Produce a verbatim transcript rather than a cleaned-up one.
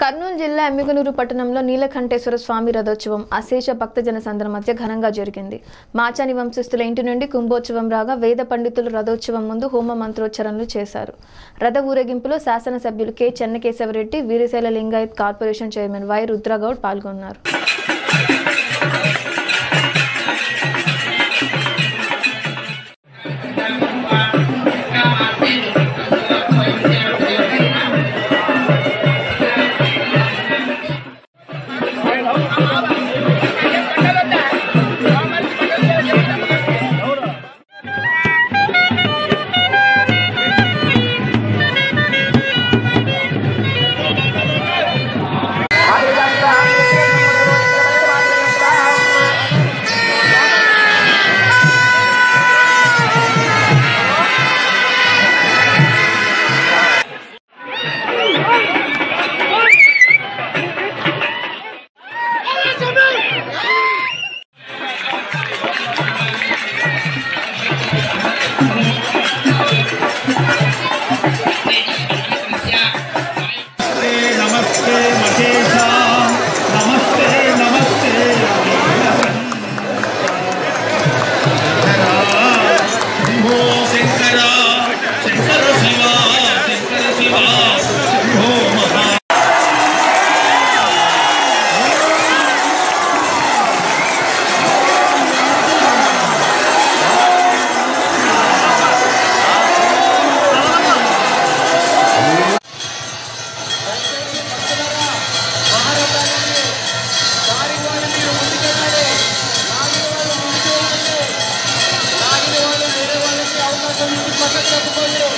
కర్నూలు జిల్లా ఎమ్మిగనూరు పట్టణంలో నీలకంఠేశ్వర స్వామి రథోత్సవం అశేష భక్తజన సందర్భం మధ్య ఘనంగా జరిగింది. మాచాని వంశస్థుల ఇంటి నుండి కుంభోత్సవం రాగా వేద పండితులు రథోత్సవం ముందు హోమ మంత్రోచ్చరణలు చేశారు. రథ ఊరేగింపులో శాసనసభ్యులు K Chennakesava Reddy, Veerashaiva Lingayat corporation chairman Y Rudragoud పాల్గొన్నారు. Gracias.